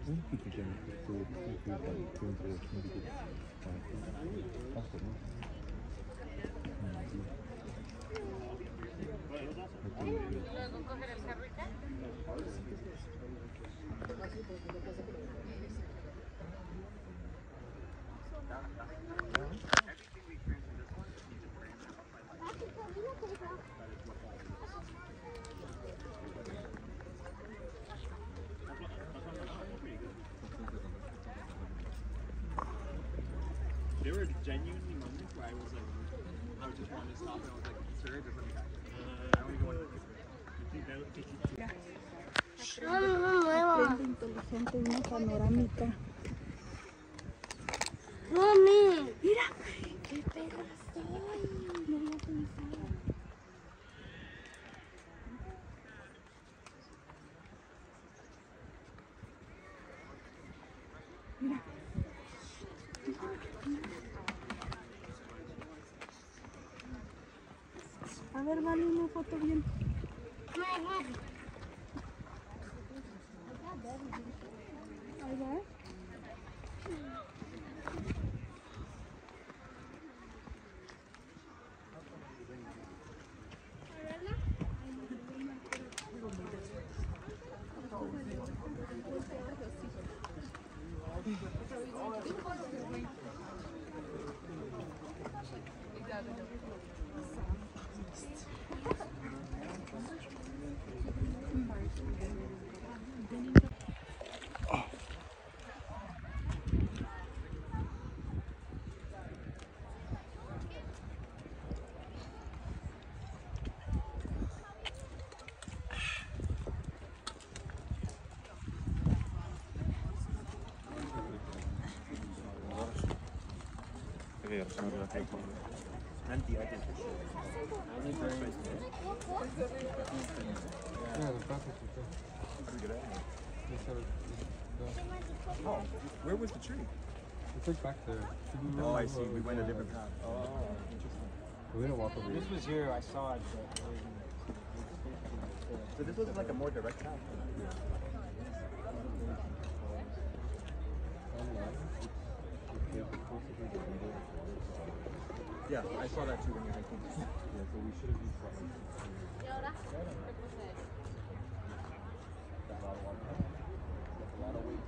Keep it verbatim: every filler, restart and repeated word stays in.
Un pequeño, estuvo dentro de cinco. Luego coger el carrito. There were genuinely moments where I was like, I was just wanting to stop and I was like, sir, just let me back. I don't even want to Tienda inteligente, una panorámica. ¡Mami! Mira, qué perra soy. No había pensado. Mira. A ver, dale una foto bien. Ahí va. empty, I think, for sure. Yeah, the back is okay. Pretty good at it. They said it- Oh, where was the tree? It's like back there. Oh, I see. We went a different path. Oh, interesting. We didn't walk over This here. was here, I saw it, but it wasn't. So this was like a more direct path. Yeah, I saw that too when you're hiking. Yeah, so we should have used that one. ¿Y ahora? ¿Qué procede? A lot of water. A lot of weight.